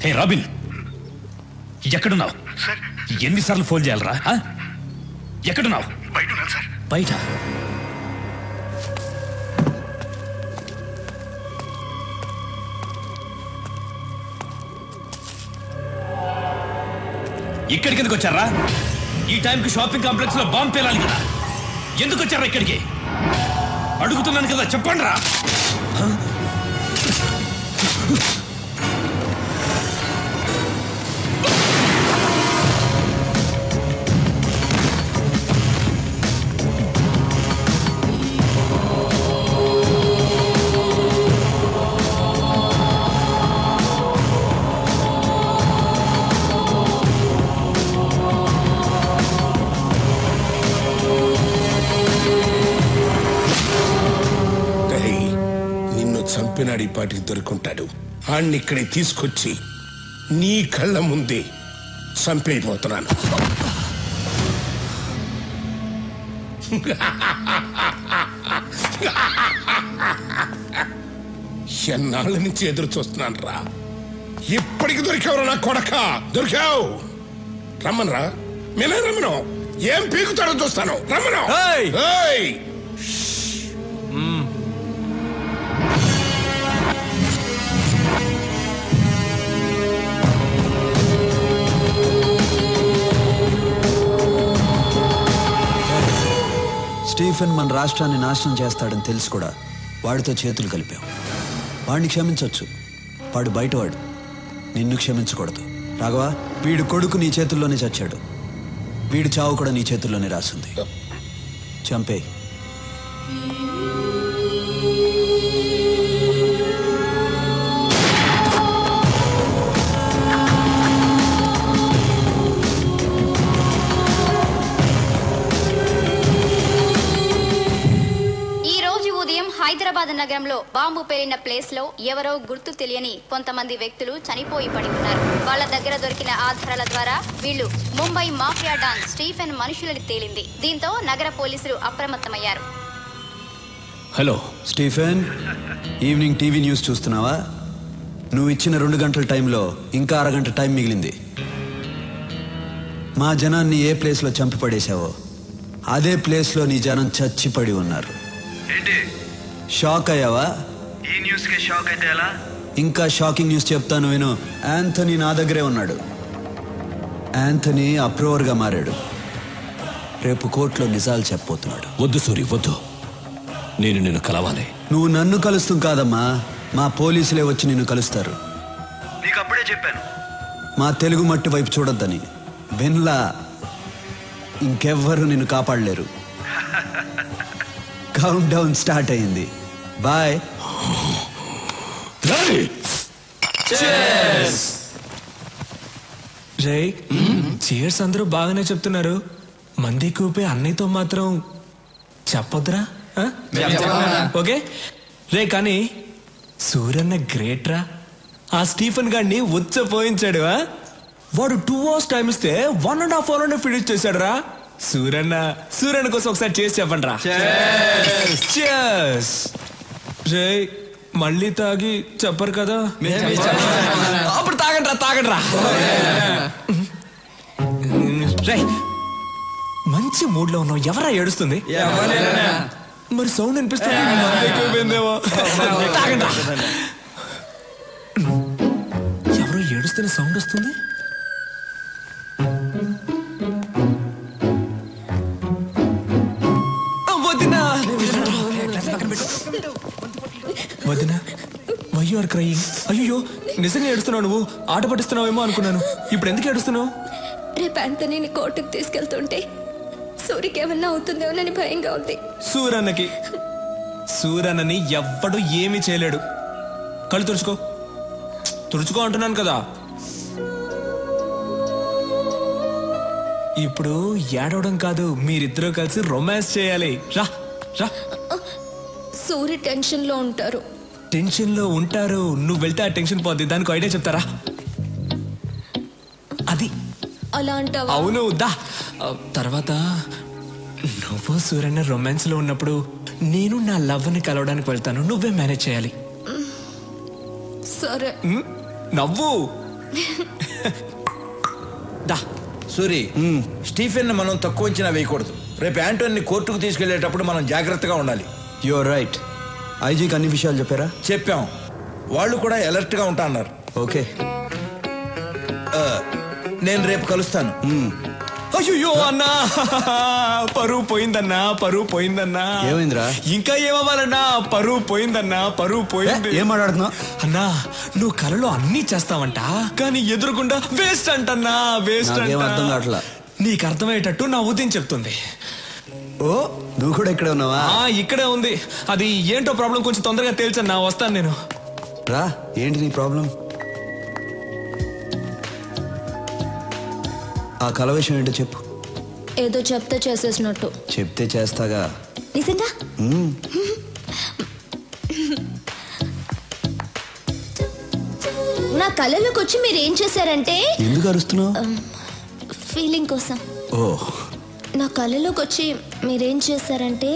హే robin, ఎక్కడున్నావు? ఎన్నిసార్లు phone చేయాలరా? ఎక్కడున్నావు? బయట. ఇక్కడికి ఎందుకు వచ్చారా? ఈ టైంకి షాపింగ్ కాంప్లెక్స్ లో బాంబు పేలాలి కదా. ఎందుకు వచ్చారా ఇక్కడికి? అడుగుతున్నాను కదా, చెప్పండి రా. చంపినాడు, ఈ పాటికి దొరుకుంటాడు. ఆణ్ణి ఇక్కడికి తీసుకొచ్చి నీ కళ్ళ ముందే చంపైపోతున్నాను. ఎన్నాళ్ళ నుంచి ఎదురు చూస్తున్నాను రా. ఇప్పటికి దొరికావురా నా కొడక, దొరికావు. రమ్మనరా, మేనే రమ్మను. ఏం పీకుతాడో చూస్తాను, రమ్మను. స్టీఫెన్ మన రాష్ట్రాన్ని నాశనం చేస్తాడని తెలుసు కూడా వాడితో చేతులు కలిపాం. వాడిని క్షమించవచ్చు, వాడు బయటవాడు. నిన్ను క్షమించకూడదు. రాఘవ, వీడు కొడుకు నీ చేతుల్లోనే చచ్చాడు. వీడి చావు కూడా నీ చేతుల్లోనే రాసింది. చంపే. హైదరాబాద్ నగరంలో బాంబు పేలిన ప్లేస్ లో ఎవరో గుర్తు తెలియని కొంతమంది వ్యక్తులు చనిపోయి పడి ఉన్నారు. వాళ్ళ దగ్గర దొరికిన ఆధారాల ద్వారా వీళ్ళు ముంబై మాఫియా డాన్ స్టీఫెన్ మనుషులని తేలింది. దీంతో నగర పోలీసులు అప్రమత్తమయ్యారు. Hello Stephen, evening TV news చూస్తున్నావా? నువ్వు ఇచ్చిన 2 గంటల టైంలో ఇంకా అరగంట టైం మిగిలింది. మా జనాన్ని ఏ ప్లేస్లో చంపి పడేశావో అదే ప్లేస్లో నీ జనం చచ్చిపడి ఉన్నారు. షాక్ అయ్యావా? ఈ న్యూస్ కి షాక్ అయితే ఎలా? ఇంకా షాకింగ్ న్యూస్ చెప్తాను విను. యాంథనీ నా దగ్గరే ఉన్నాడు. యాంథనీ అప్రూవర్ గా మారాడు. రేపు కోర్టులో నిజాలు చెప్పబోతున్నాడు. వద్దు సూరి, వద్దు. నేను నిన్ను కలవాలి. నువ్వు నన్ను కలుస్తూ కాదమ్మా, మా పోలీసులే వచ్చి నిన్ను కలుస్తారు. నీకు అప్పుడే చెప్పాను, మా తెలుగు మట్టి వైపు చూడొద్దని. విన్లా, ఇంకెవ్వరూ నిన్ను కాపాడలేరు. కౌంట్ డౌన్ స్టార్ట్ అయింది. బాయ్. రే, చీర్స్ అందరూ బాగానే చెప్తున్నారు. మంది కూపే అన్నయ్యతో మాత్రం చెప్పొద్దురా. ఓకే రే, కానీ సూరన్న గ్రేట్ రా. ఆ స్టీఫెన్ గాడిని పోయించాడు. వాడు 2 hours టైం ఇస్తే 1.5 hour ఫినిష్ చేశాడు రా. సూరన్న కోసం ఒకసారి చేసి చెప్పండి రా. రే, మళ్ళీ తాగి చెప్పరు కదా? అప్పుడు తాగండి రా. రే, మంచి మూడ్ లో ఉన్నావు. ఎవరా ఏడుస్తుంది? మరి సౌండ్ అనిపిస్తుంది. తాగండి రా. ఎవరో ఏడుస్తున్న సౌండ్ వస్తుంది. వదినా, వై యు ఆర్ క్రయింగ్? అయ్యో, నిజంగా ఏడుస్తున్నావు? నువ్వు ఆట పట్టిస్తున్నావేమో అనుకున్నాను. ఇప్పుడు ఎందుకు ఏడుస్తున్నావు? రేపు యాంథనీని కోర్టుకు తీసుకెళ్తుంటే సూరికి ఏమన్నా అవుతుందేమోనని భయంగా ఉంది. సూరన్నని ఎవ్వడు ఏమీ చేయలేడు. కళ్ళు తుడుచుకో అంటున్నాను కదా. ఇప్పుడు ఏడవడం కాదు, మీరిద్దరూ కలిసి రొమాన్స్ చేయాలి. రా రా. సూరి టెన్షన్ లో ఉంటారు. నువ్వు వెళ్తే ఆ టెన్షన్ పోద్ది. దానికి ఐడియా చెప్తారా? అది అలా అంటావా? అవును, దా. తర్వాత నువ్వు సూరన్న రొమాన్స్ లో ఉన్నప్పుడు నేను నా లవ్ ని కలవడానికి వెళ్తాను. నువ్వే మేనేజ్ చేయాలి. సరే. నవ్వు. దా సూరి, స్టీఫెన్ మనం తక్కువ అంచనా వేయకూడదు. రేపు యాంటోని కోర్టుకు తీసుకెళ్లేటప్పుడు మనం జాగ్రత్తగా ఉండాలి. You are right. ఐజీకి అన్ని విషయాలు చెప్పారా? చెప్పాం. వాళ్ళు కూడా అలర్ట్ గా ఉంటా అన్నారు. ఓకే, నేను రేపు కలుస్తాను. అయ్యో అన్నా, పరువు పోయిందన్నా, పరువు పోయిందన్నా. ఏమైందిరా? ఇంకా ఏమవ్వాలన్నా, పరువు పోయిందన్నా, పరువు పోయింది. ఏం మాట్లాడుతున్నావు అన్నా? నువ్వు కలలో అన్నీ చేస్తావంట, కానీ ఎదురుకుండా వేస్ట్ అంటన్నా, వేస్ట్ అర్థం కావట్లా. నీకు అర్థమయ్యేటట్టు నా ఉదయం చెప్తుంది. ఓ, నువ్వు కూడా ఇక్కడే ఉన్నావా? ఇక్కడే ఉంది. అది ఏంటో ప్రాబ్లం కొంచెం తొందరగా తేల్చన్నా, వస్తాను నేను. రా, ఏంటి నీ ప్రాబ్లం? ఆ కల విషయం ఏంటో చెప్పు. ఏదో చెప్తే చేసేసినట్టు. చెప్తే చేస్తాగా. నిజంగా? నా కళలోకి వచ్చి మీరు ఏం చేశారంటే. ఎందుకు అరుస్తున్నావు? ఫీలింగ్ కోసం. ఓ, నా కళలోకి వచ్చి మీరేం చేశారంటే.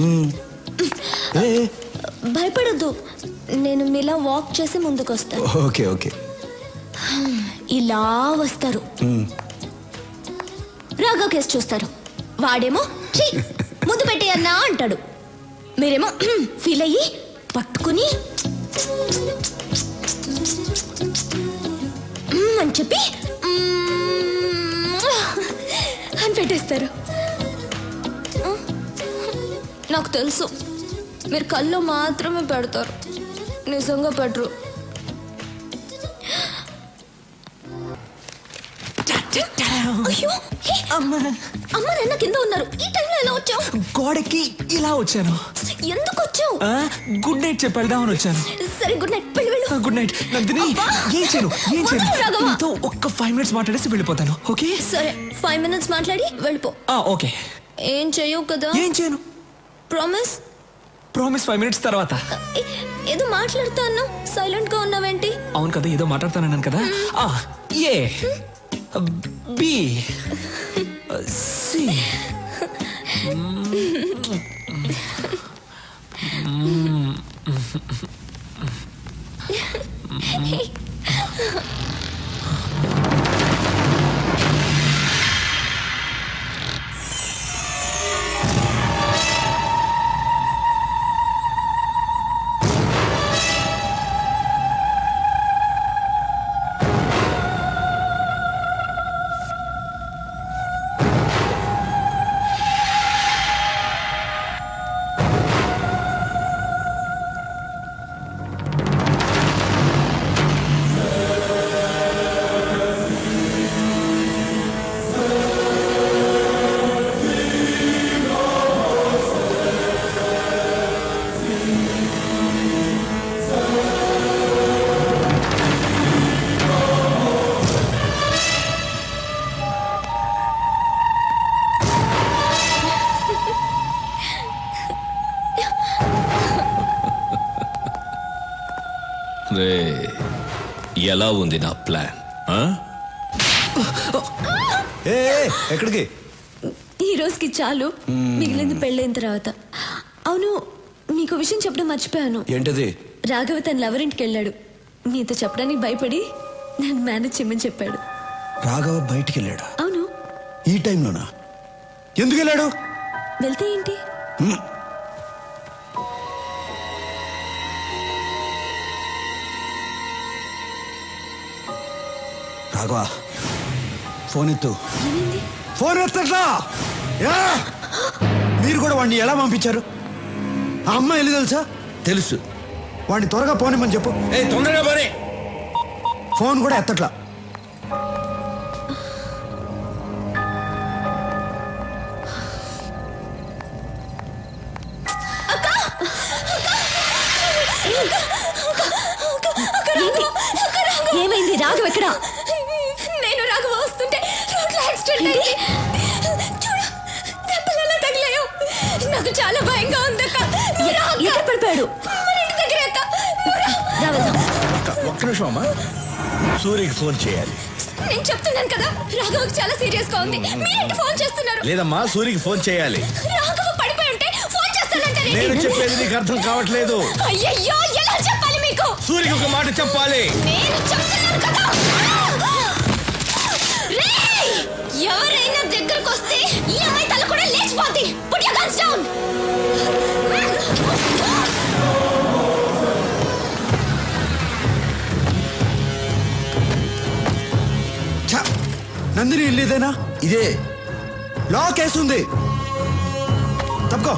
భయపడద్దు, నేను మీలా వాక్ చేసి ముందుకు వస్తాను. Okay okay. ఇలా వస్తారు, రాఘవ్ కేసు చూస్తారు. వాడేమో ఛీ ముందు పెట్టేయన్నా అంటాడు. మీరేమో ఫీల్ అయ్యి పట్టుకుని అని చెప్పి అని పెట్టేస్తారు. నాకు తెలుసు మీరు కళ్ళు మాత్రమే పెడతారు, నిజంగా పెట్టరు. అయ్యో, అమ్మ నాన్న కింద ఉన్నారు. ఈ టైంలో ఎలా వచ్చావు? గోడకి ఇలా వచ్చాను. ఎందుకు వచ్చావు? గుడ్ నైట్ చెప్పి వెళ్దామని వచ్చాను. సరే, గుడ్ నైట్. వెళ్ళు. Good night Nandini. ఏం చేయను నీతో ఒక్క 5 minutes మాట్లాడేసి వెళ్ళిపోతాను. ఓకే సరే, 5 minutes మాట్లాడి వెళ్ళిపో. ఓకే. ఏం చెయ్యవు కదా? ఏం చేయను. ప్రామిస్? ప్రామిస్ 5 minutes తర్వాత. ఏదో మాట్లాడుతా అన్నావు, సైలెంట్ గా ఉన్నావేంటి? అవును కదా, ఏదో మాట్లాడుతానన్నాను కదా. A B C. ఎలా ఉంది నా ప్లాన్? ఎక్కడికి? ఈ రోజుకి చాలు, మిగిలింది పెళ్ళైన తర్వాత. అవును, మీకు విషయం చెప్పడం మర్చిపోయాను. ఏంటది? రాఘవ తన లవరింటికి వెళ్ళాడు. నీతో చెప్పడానికి భయపడి నన్ను మేనేజ్ చేయమని చెప్పాడు. రాఘవ బయటికి వెళ్ళాడా? అవును. ఈ టైంలోనా? ఎందుకు వెళ్ళాడు? వెళ్తే ఏంటి? రాఘవ, ఫోన్ ఎత్తు. ఏమైంది? ఫోన్ ఎత్తట్లా? మీరు కూడా వాడిని ఎలా పంపించారు? ఆ అమ్మాయి వెళ్ళి తెలుసా? తెలుసు. వాడిని త్వరగా పోనిమ్మని చెప్పు. తొందరగా పోనీ. ఫోన్ కూడా ఎత్తట్లా. ఏమైంది? రాఘవ ఎక్కడ? నేను రాఘవ వస్తుంటే రోడ్లో యాక్సిడెంట్ అయింది. చూడు, దెబ్బలు ఎలా తగిలాయో. నాకు చాలా భయంగా ఉంది. ఎక్కడ పడిపోయాడు? మన ఇంటి దగ్గర. ఒక్క నిమిషం అమ్మా, సూర్యకి ఫోన్ చేయాలి. నేను చెప్తున్నాను కదా, రాఘవకి చాలా సీరియస్ గా ఉంది. మీరేంటి ఫోన్ చేస్తున్నారు? లేదమ్మా, సూర్యకి ఫోన్ చేయాలి. రాఘవ పడిపోయి ఉంటే ఫోన్ చేస్తానంటే నేను చెప్పేది నీకు అర్థం కావట్లేదు. అయ్యయ్యో, ఎలా చెప్పాలి మీకు? నీకు సూర్యకి ఒక మాట చెప్పాలి. నేను చెప్తున్నాను కదా. రేయ్! ఎవరైనా దగ్గరకు వస్తే ఈ అమ్మాయి తల కూడా లేచిపోద్ది. Put your guns down. Nandini ఇల్లు ఇదేనా? ఇదే. లాక్ వేస్తుంది. తప్పుకో.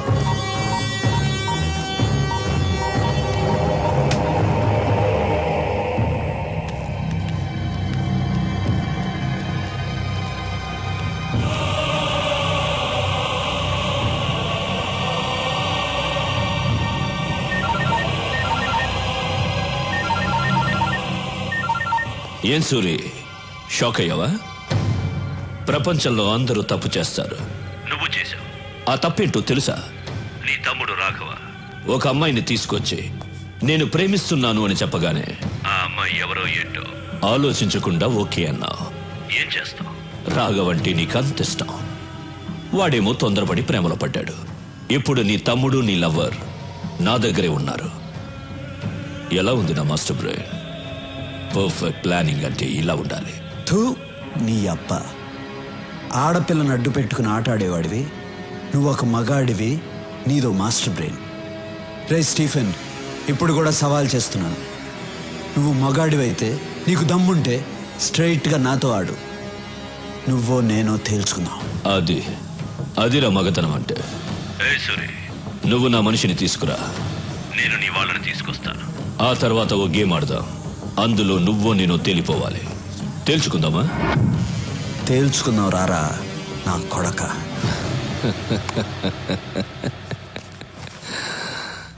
ఏం సూరి, షాక్ అయ్యావా? ప్రపంచంలో అందరూ తప్పు చేస్తారు. నువ్వు చేశావు. ఆ తప్పేంటో తెలుసా? నీ తమ్ముడు రాఘవ ఒక అమ్మాయిని తీసుకొచ్చి నేను ప్రేమిస్తున్నాను అని చెప్పగానే ఆ అమ్మాయి ఎవరో ఏంటో ఆలోచించకుండా ఓకే అన్నావు. ఏం చేస్తావు? రాఘవంటే నీకంత ఇష్టం. వాడేమో తొందరపడి ప్రేమలో పడ్డాడు. ఇప్పుడు నీ తమ్ముడు నీ లవ్వర్ నా దగ్గరే ఉన్నారు. ఎలా ఉంది నా మాస్టర్ బ్రెయిన్? పర్ఫెక్ట్ ప్లానింగ్ అంటే ఇలా ఉండాలి. థూ, నీ అబ్బ. ఆడపిల్లను అడ్డు పెట్టుకుని ఆటాడేవాడివి, నువ్వు ఒక మగాడివి, నీదో మాస్టర్ బ్రెయిన్. రే స్టీఫెన్, ఇప్పుడు కూడా సవాల్ చేస్తున్నాను. నువ్వు మగాడివైతే, నీకు దమ్ముంటే స్ట్రైట్గా నాతో ఆడు. నువ్వో నేనో తేల్చుకుందాం. అదిరా మగతనం అంటే. సూరి, నువ్వు నా మనిషిని తీసుకురా, నేను నీ వాళ్ళని తీసుకొస్తాను. ఆ తర్వాత ఓ గేమ్ ఆడదాం. అందులో నువ్వో నేను తేలిపోవాలి. తేల్చుకుందామా? తేల్చుకుందాం రారా నా కొడక.